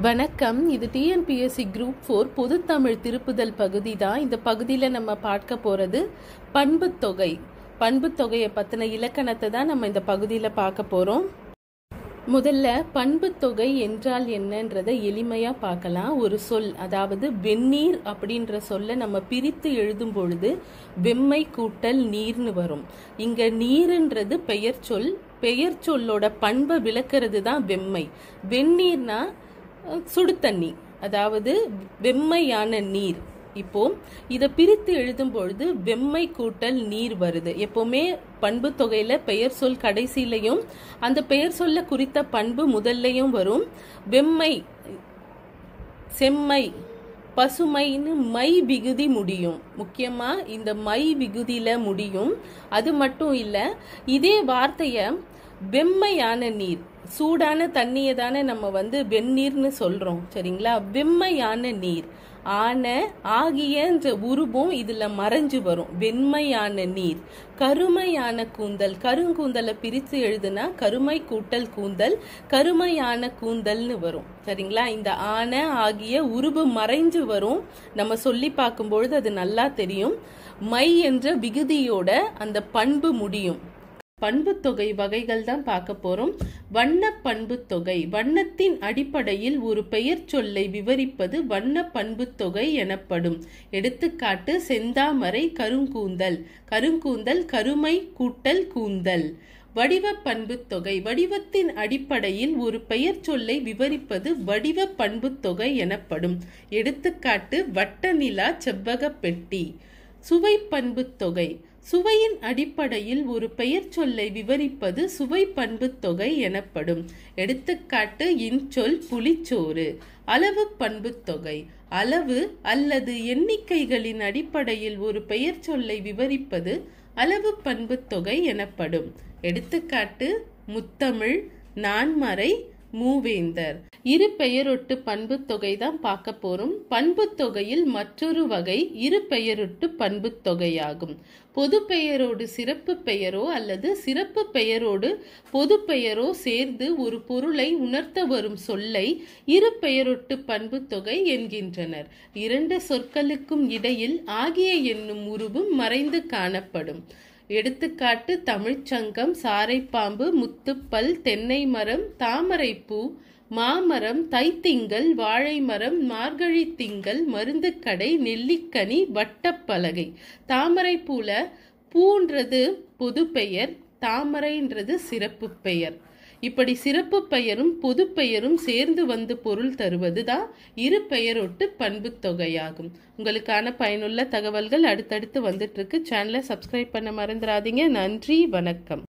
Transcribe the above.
வணக்கம். இது TNPSC group 4 பொதுத்தமிழ் திருப்புதல் பகுதி தான். இந்த பகுதியில் நம்ம பார்க்க போகிறது பண்புத்தொகை. பண்புத்தொகையை பற்றின இலக்கணத்தை தான் நம்ம இந்த பகுதியில் பார்க்க போகிறோம். முதல்ல பண்புத்தொகை என்றால் என்னன்றதை எளிமையாக பார்க்கலாம். ஒரு சொல், அதாவது வெந்நீர் அப்படின்ற சொல்லை நம்ம பிரித்து எழுதும் பொழுது வெம்மை கூட்டல் நீர்னு வரும். இங்கே நீருன்றது பெயர் சொல். பெயர் சொல்லோட பண்பை விளக்கிறது தான் வெம்மை. வெந்நீர்னா சுடு தண்ணி, அதாவது வெம்மையான நீர். இப்போ இதை பிரித்து எழுதும் பொழுது வெம்மை கூட்டல் நீர் வருது. எப்பவுமே பண்பு தொகையில பெயர் சொல் கடைசியிலையும் அந்த பெயர் சொல்ல குறித்த பண்பு முதல்லையும் வரும். வெம்மை, செம்மை, பசுமைன்னு மை விகுதி முடியும். முக்கியமா இந்த மை விகுதியில முடியும். அது மட்டும் இல்ல, இதே வார்த்தைய வெம்மையான நீர், சூடான தண்ணியை தானே நம்ம வெந்நீர்னு சொல்றோம், சரிங்களா? வெம்மையான நீர், ஆன ஆகியன்ற உருவம் இதுல மறைஞ்சு வரும். வெண்மையான நீர். கருமையான கூந்தல், கருங்கூந்தலை பிரித்து எழுதுனா கருமை கூட்டல் கூந்தல், கருமையான கூந்தல்னு வரும், சரிங்களா? இந்த ஆன ஆகிய உருவு மறைஞ்சு வரும். நம்ம சொல்லி பார்க்கும்பொழுது அது நல்லா தெரியும். மை என்ற விகுதியோட அந்த பண்பு முடியும். பண்புத்தொகை வகைகள் தான் பார்க்க போறோம். வண்ண பண்புத்தொகை. வண்ணத்தின் அடிப்படையில் ஒரு பெயர் சொல்லை விவரிப்பது வண்ண பண்புத்தொகை எனப்படும். எடுத்துக்காட்டு: செந்தாமரை கருங்கூந்தல், கருங்கூந்தல் கருமை கூட்டல் கூந்தல். வடிவ பண்புத்தொகை. வடிவத்தின் அடிப்படையில் ஒரு பெயர் சொல்லை விவரிப்பது வடிவ பண்புத்தொகை எனப்படும். எடுத்துக்காட்டு: வட்ட நிலா செவ்வக பெட்டி. சுவை பண்புத்தொகை. சுவையின் அடிப்படையில் ஒரு பெயர் சொல்லை விவரிப்பது சுவை பண்புத்தொகை எனப்படும். எடுத்துக்காட்டு: இன்சொல் புளிச்சோறு. அளவு பண்புத்தொகை. அளவு அல்லது எண்ணிக்கைகளின் அடிப்படையில் ஒரு பெயர் சொல்லை விவரிப்பது அளவு பண்புத்தொகை எனப்படும். எடுத்துக்காட்டு: முத்தமிழ், நான்மறை, மூவேந்தர். இரு பெயரொட்டு பண்புத்தொகை தான் பார்க்க போறோம். பண்புத்தொகையில் மற்றொரு வகை இரு பெயரொட்டு பண்புத்தொகையாகும். பொது பெயரோடு சிறப்பு பெயரோ அல்லது சிறப்பு பெயரோடு பொது பெயரோ சேர்ந்து ஒரு பொருளை உணர்த்த வரும் சொல்லை இரு பெயரொட்டு பண்புத்தொகை என்கின்றனர். இரண்டு சொற்களுக்கும் இடையில் ஆகிய என்னும் உருவும் மறைந்து காணப்படும். எடுத்துக்காட்டு: தமிழ்ச்சங்கம், சாரைப்பாம்பு, முத்துப்பல், தென்னை மரம், தாமரைப்பூ, மாமரம், தைத்திங்கள், வாழை மரம், மார்கழி திங்கள், மருந்துக்கடை, நெல்லிக்கனி, வட்டப்பலகை. தாமரைப்பூல பூன்றது பொது பெயர், தாமரைன்றது சிறப்பு பெயர். இப்படி சிறப்பு பெயரும் பொது பெயரும் சேர்ந்து வந்து பொருள் தருவது தான் இரு பெயரொட்டு பண்புத்தொகையாகும். உங்களுக்கான பயனுள்ள தகவல்கள் அடுத்தடுத்து வந்துட்டு இருக்கு. சேனலை சப்ஸ்கிரைப் பண்ண மறந்துடாதீங்க. நன்றி, வணக்கம்.